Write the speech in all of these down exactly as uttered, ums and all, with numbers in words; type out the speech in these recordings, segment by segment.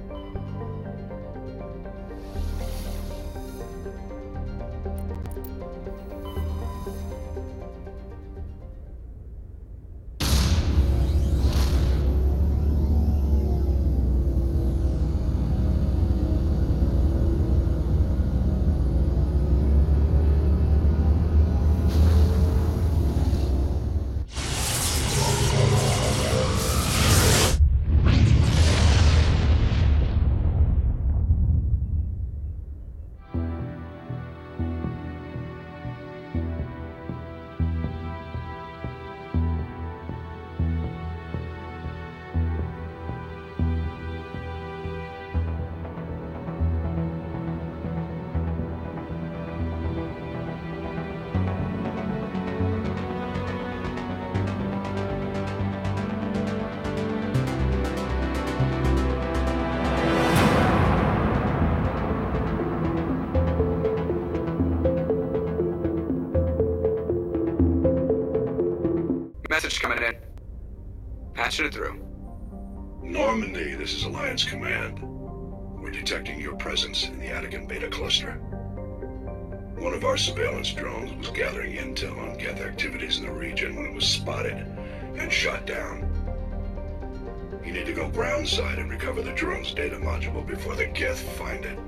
Message coming in. Patching it through. Normandy, this is Alliance Command. We're detecting your presence in the Attican Beta Cluster. One of our surveillance drones was gathering intel on Geth activities in the region when it was spotted and shot down. You need to go groundside and recover the drone's data module before the Geth find it.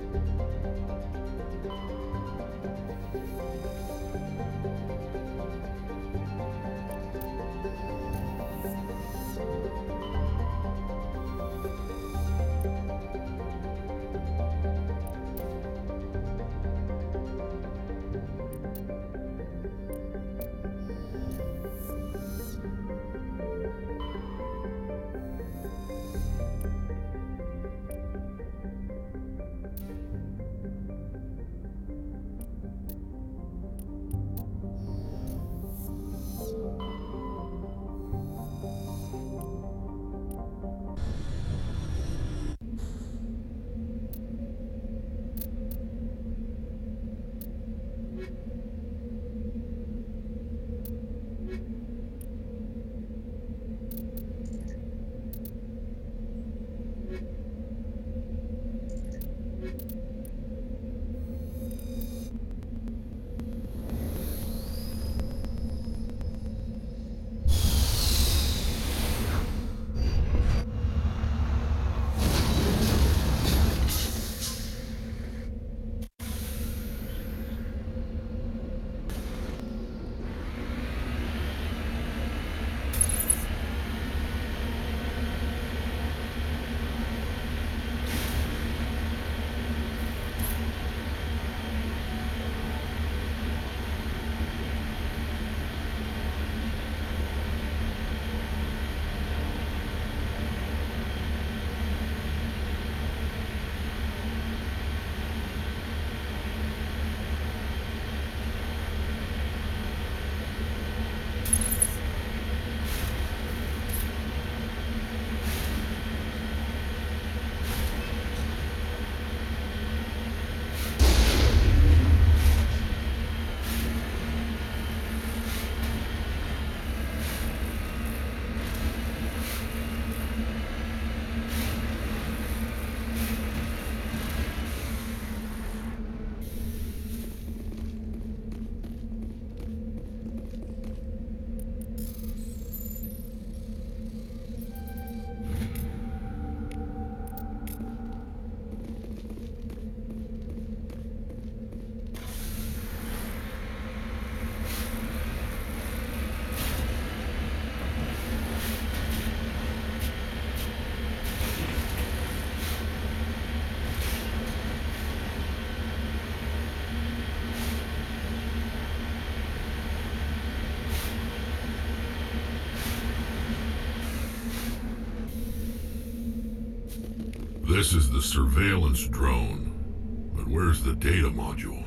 This is the surveillance drone, but where's the data module?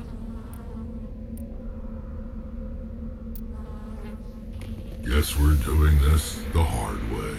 Guess we're doing this the hard way.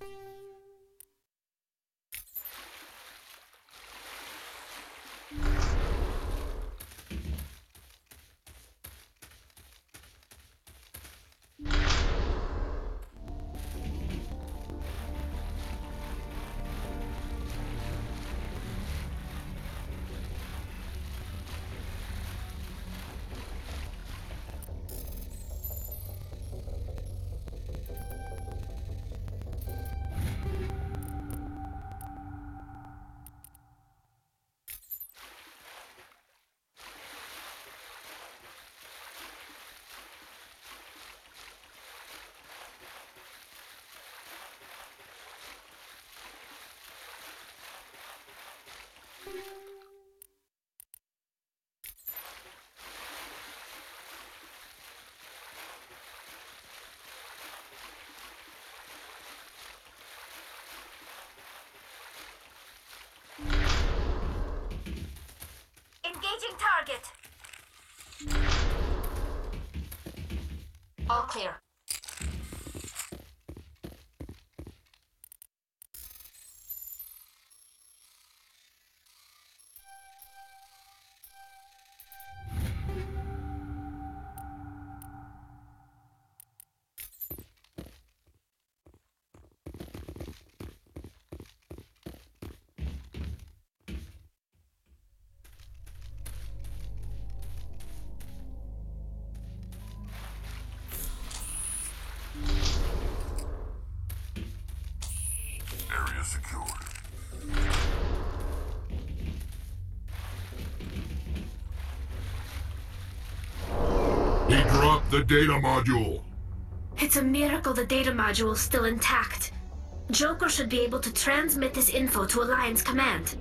Engaging target. All clear. Area secured. He dropped the data module. It's a miracle the data module is still intact. Joker should be able to transmit this info to Alliance Command.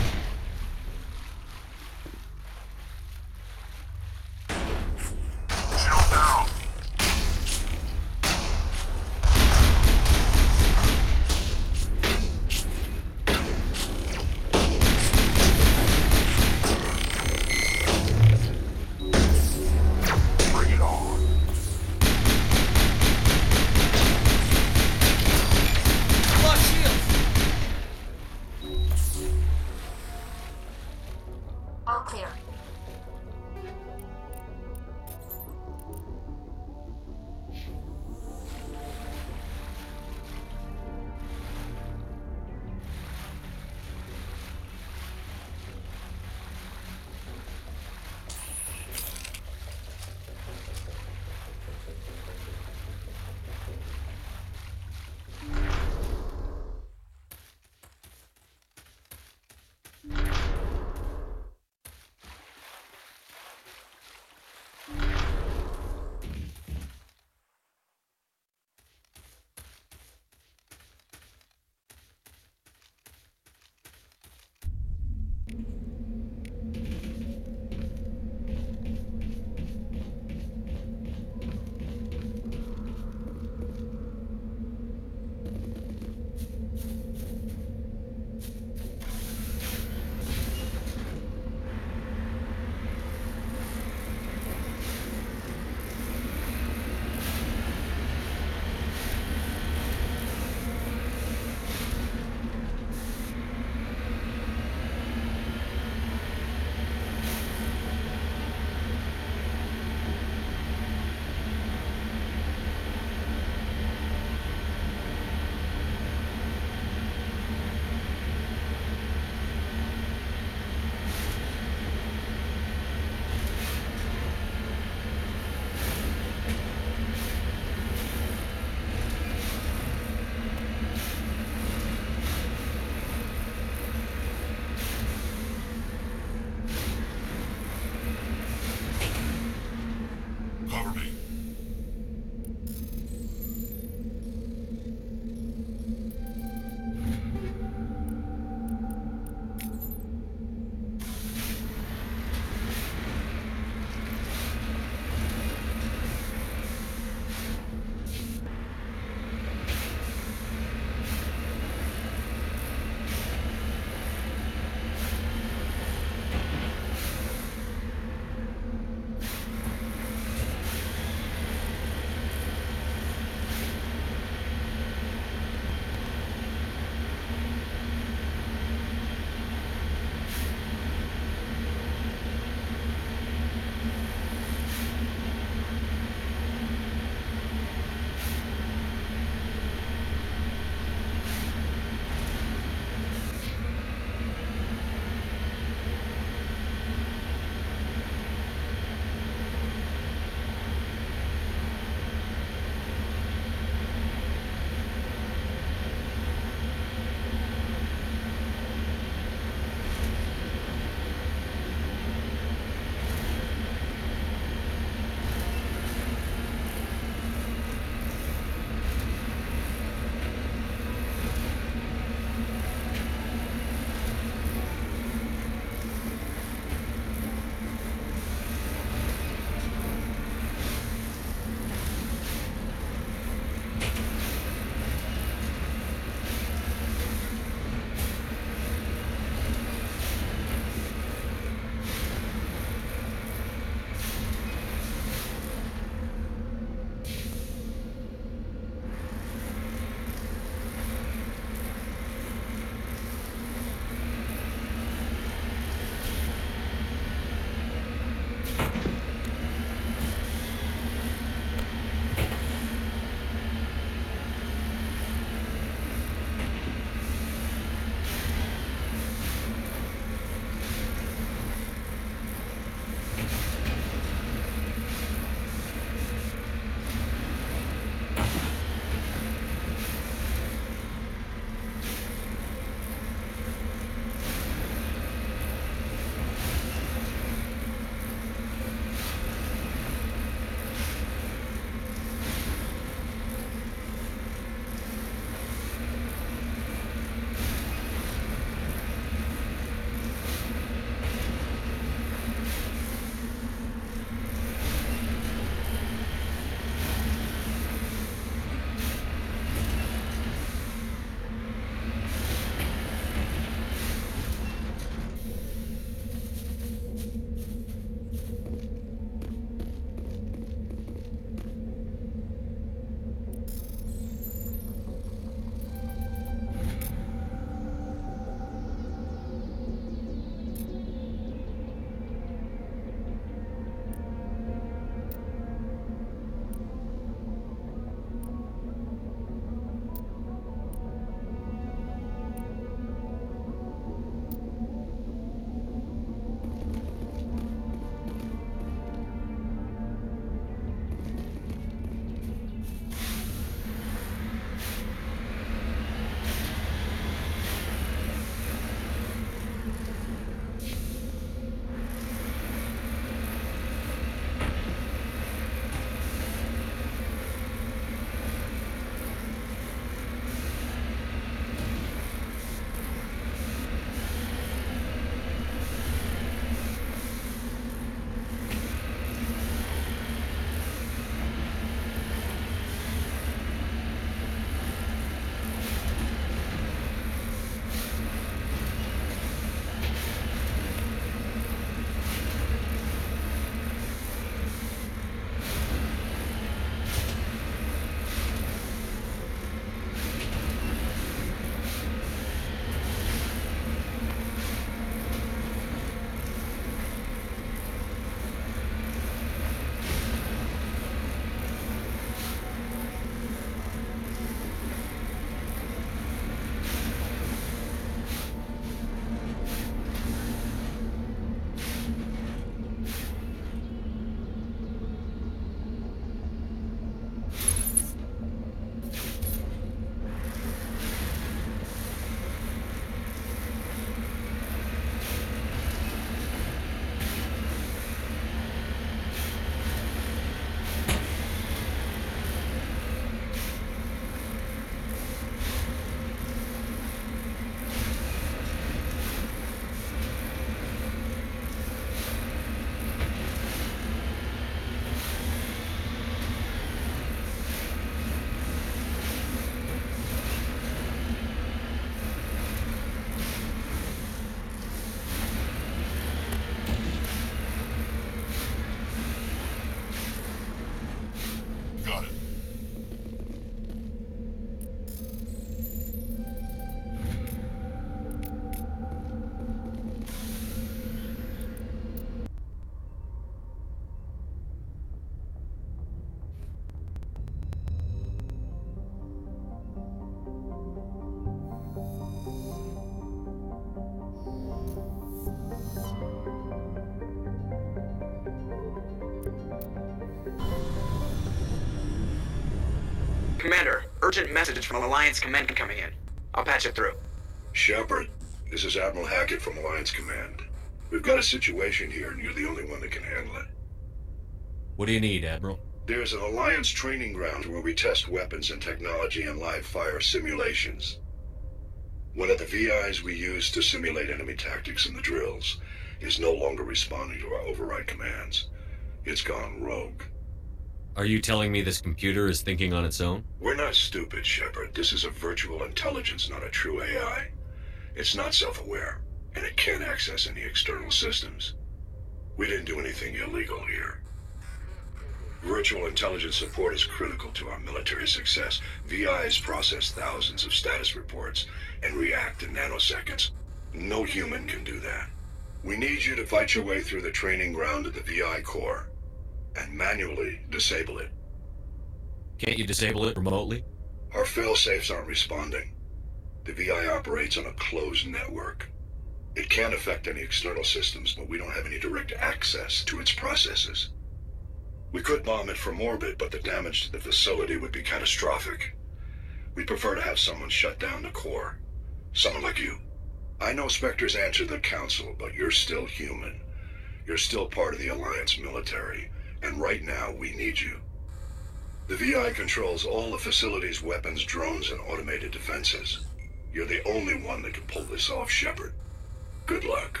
Commander, urgent message from Alliance Command coming in. I'll patch it through. Shepard, this is Admiral Hackett from Alliance Command. We've got a situation here, and you're the only one that can handle it. What do you need, Admiral? There's an Alliance training ground where we test weapons and technology in live fire simulations. One of the V Is we use to simulate enemy tactics in the drills is no longer responding to our override commands. It's gone rogue. Are you telling me this computer is thinking on its own? We're not stupid, Shepard. This is a virtual intelligence, not a true A I. It's not self-aware, and it can't access any external systems. We didn't do anything illegal here. Virtual intelligence support is critical to our military success. V Is process thousands of status reports and react in nanoseconds. No human can do that. We need you to fight your way through the training ground of the V I core and manually disable it. Can't you disable it remotely? Our fail-safes aren't responding. The V I operates on a closed network. It can't affect any external systems, but we don't have any direct access to its processes. We could bomb it from orbit, but the damage to the facility would be catastrophic. We'd prefer to have someone shut down the core. Someone like you. I know Spectres answer the Council, but you're still human. You're still part of the Alliance military, and right now we need you. The V I controls all the facility's weapons, drones, and automated defenses. You're the only one that can pull this off, Shepard. Good luck.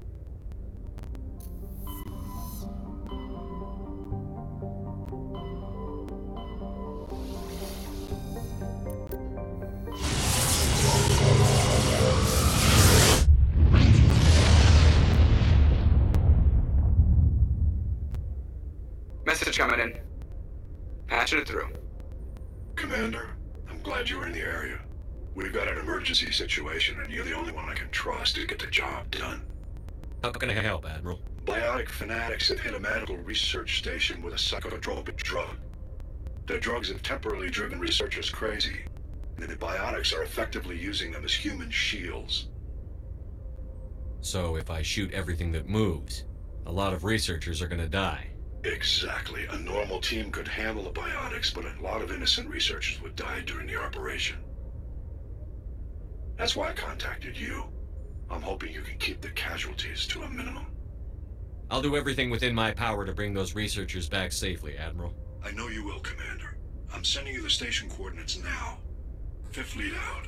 Message coming in. Patching it through. Commander, I'm glad you were in the area. We've got an emergency situation, and you're the only one I can trust to get the job done. How can I help, Admiral? Biotic fanatics have hit a medical research station with a psychotropic drug. Their drugs have temporarily driven researchers crazy, and the biotics are effectively using them as human shields. So if I shoot everything that moves, a lot of researchers are gonna die. Exactly. A normal team could handle the biotics, but a lot of innocent researchers would die during the operation. That's why I contacted you. I'm hoping you can keep the casualties to a minimum. I'll do everything within my power to bring those researchers back safely, Admiral. I know you will, Commander. I'm sending you the station coordinates now. Fifth lead out.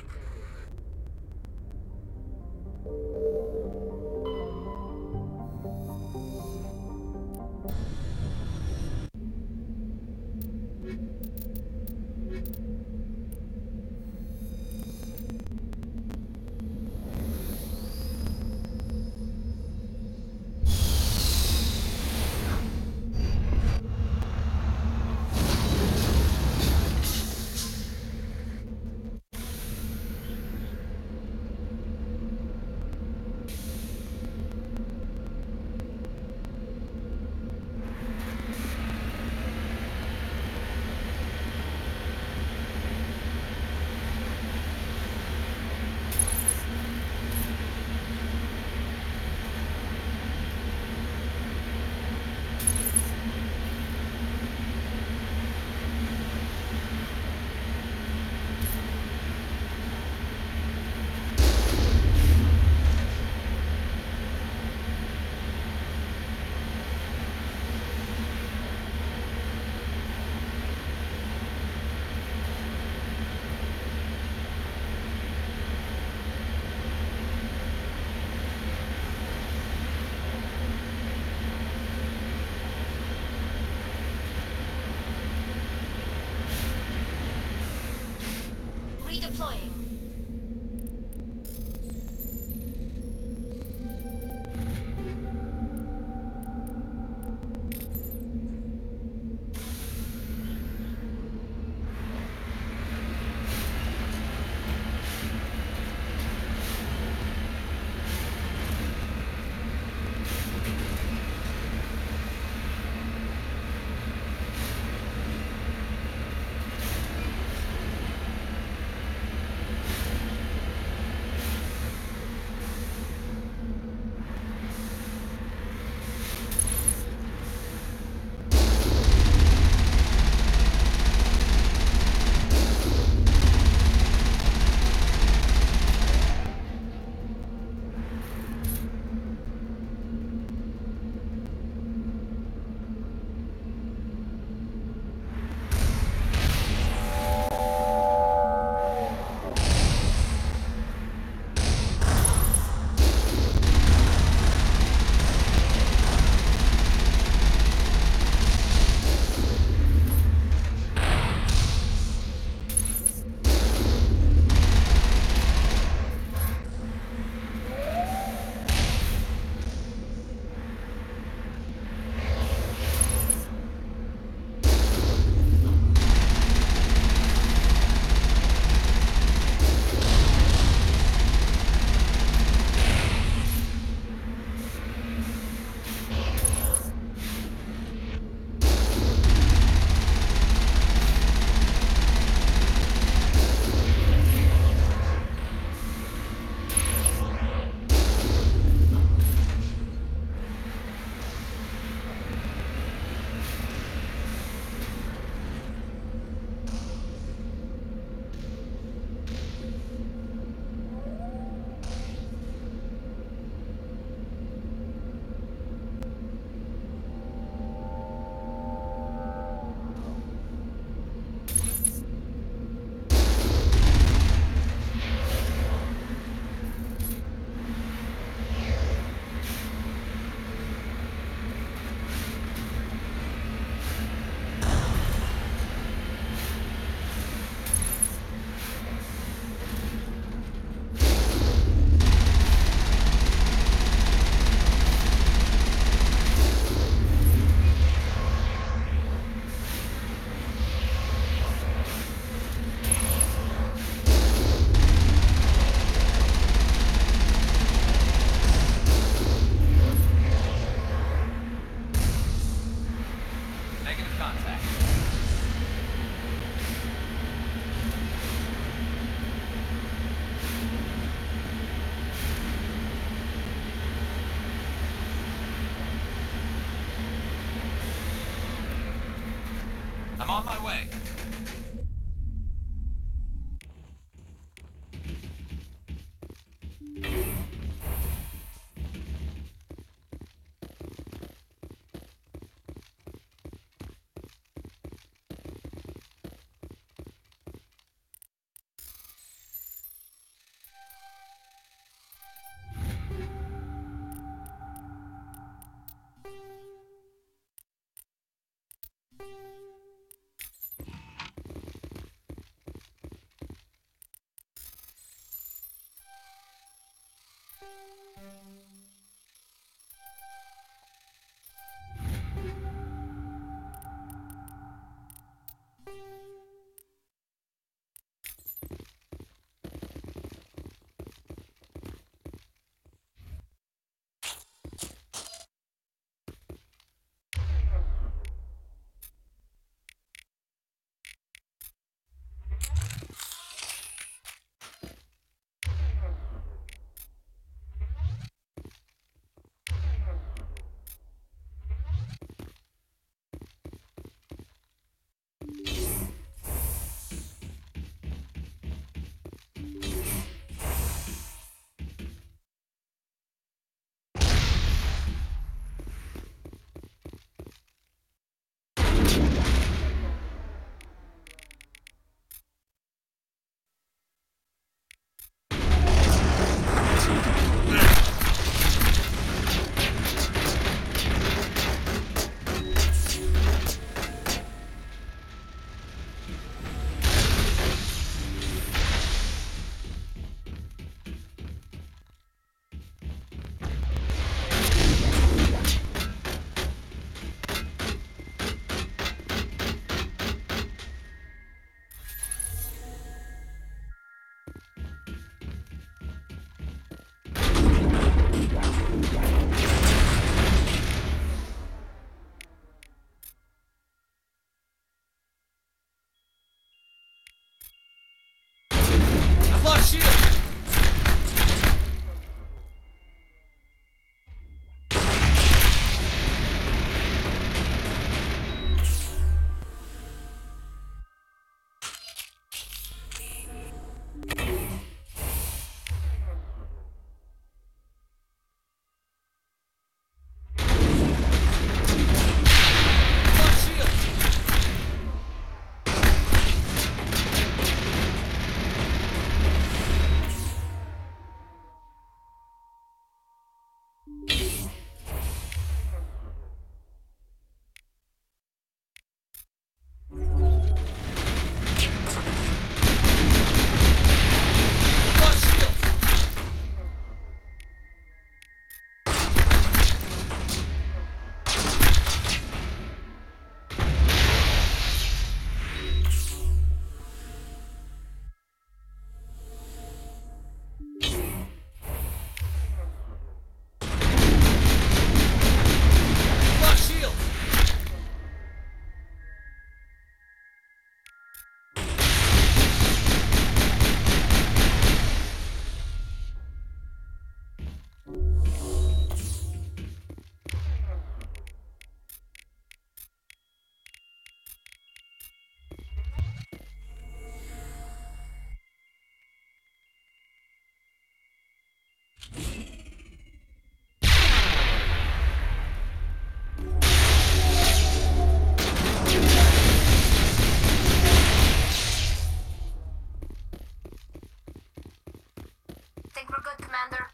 We're good, Commander.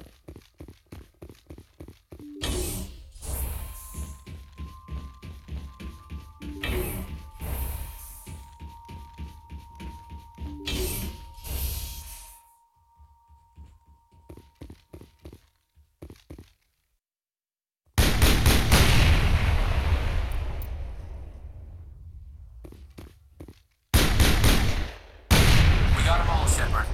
We got them all, Shepard.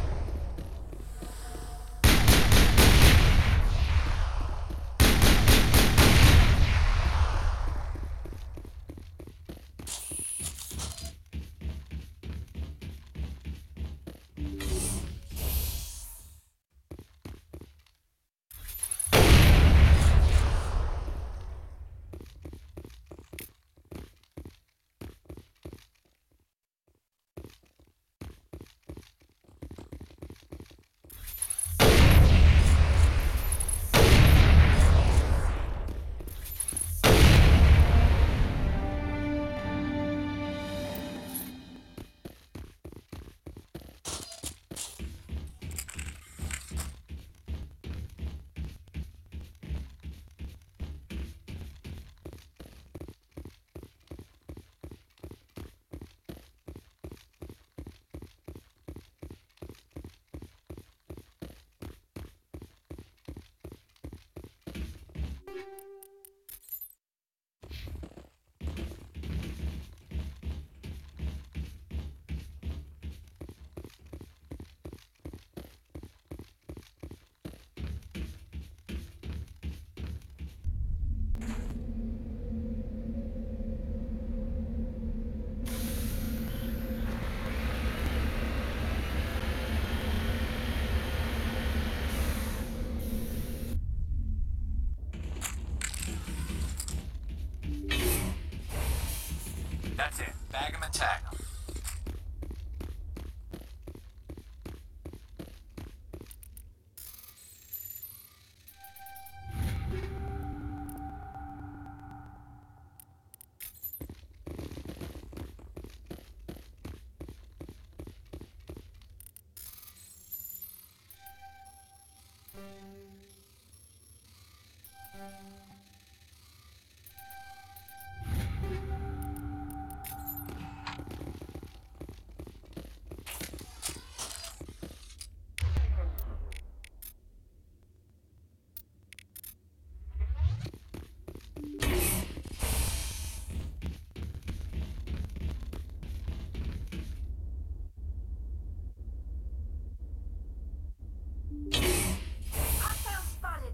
That's it. Bag 'em and tag 'em. Hostile spotted.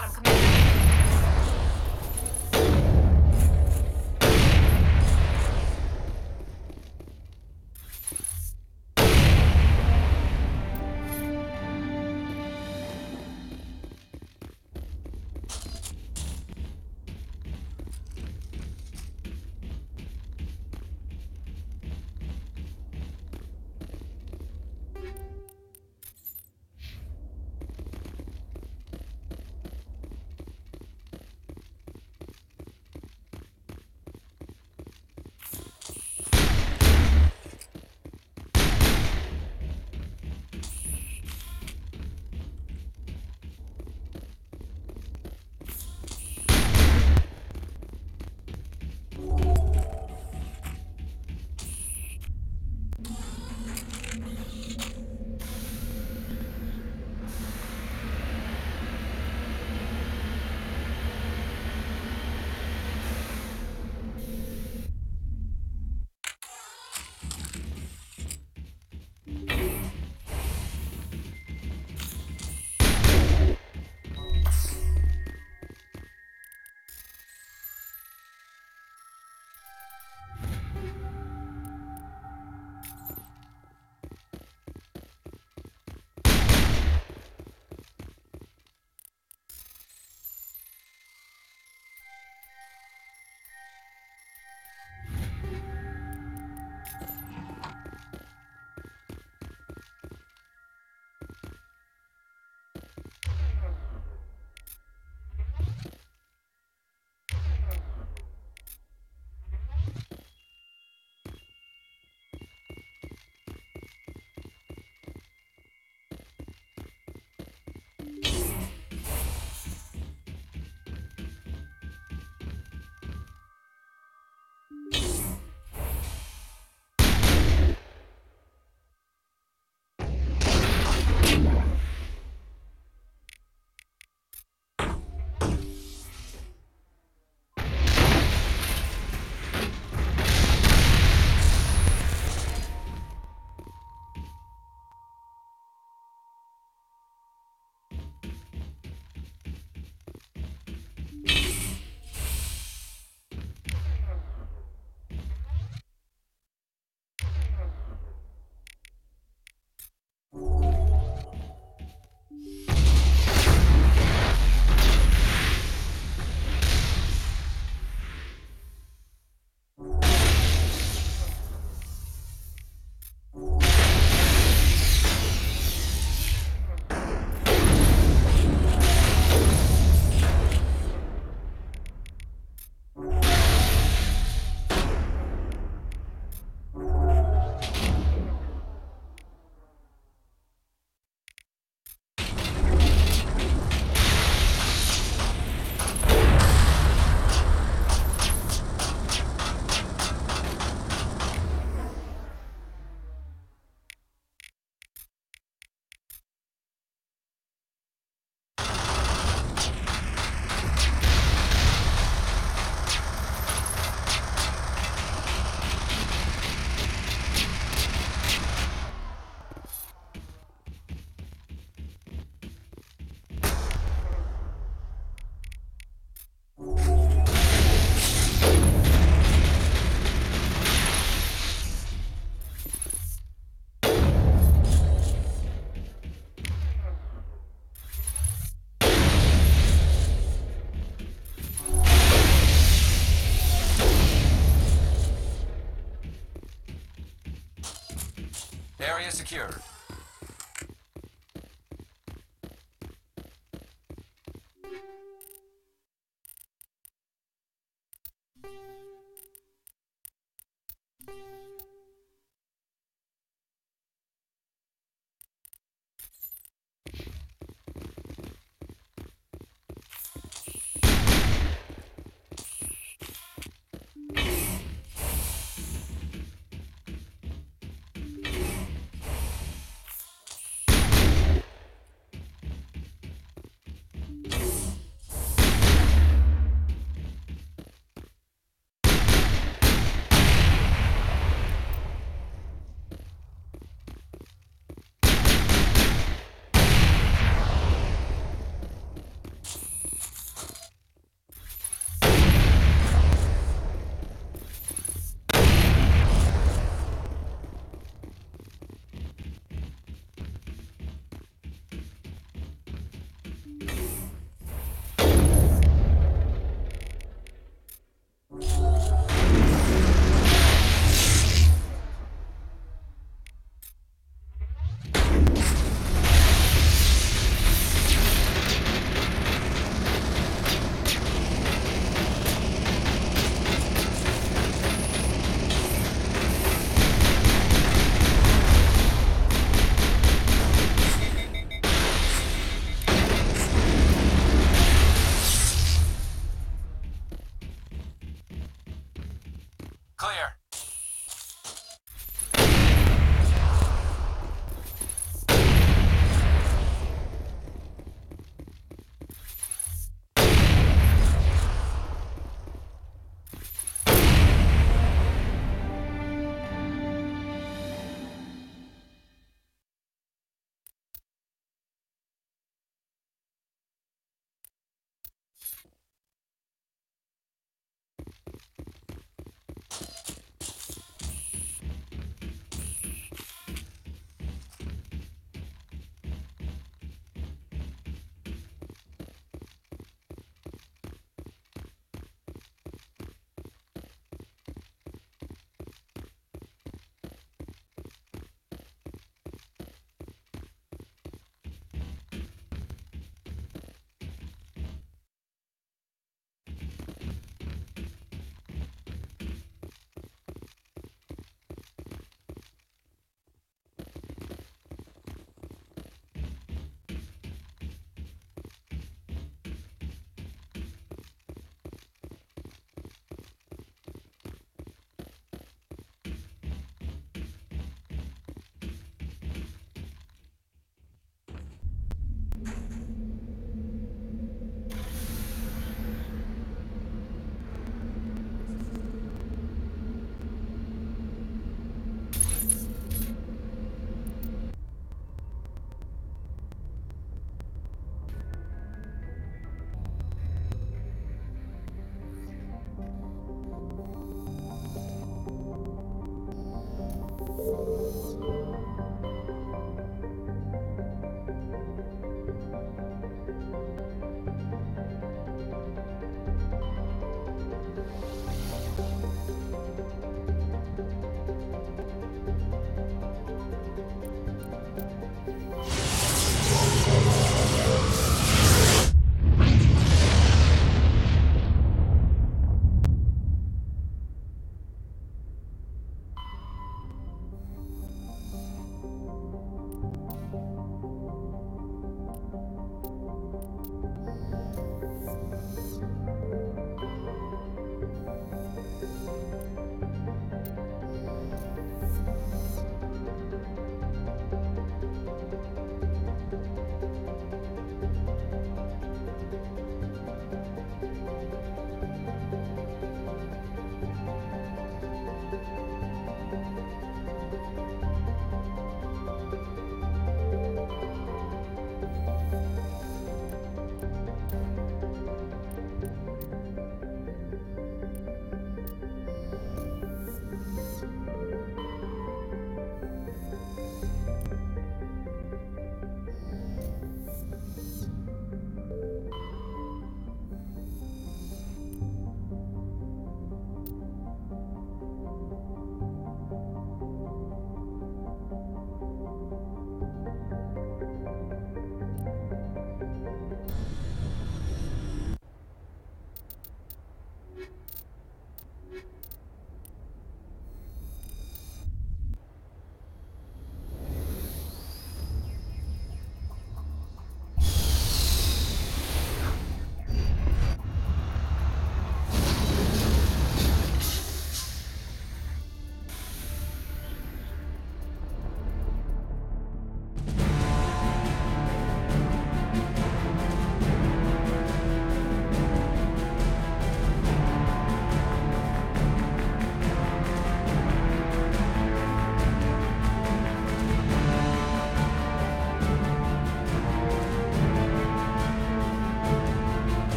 Got him, Commander. Area secure.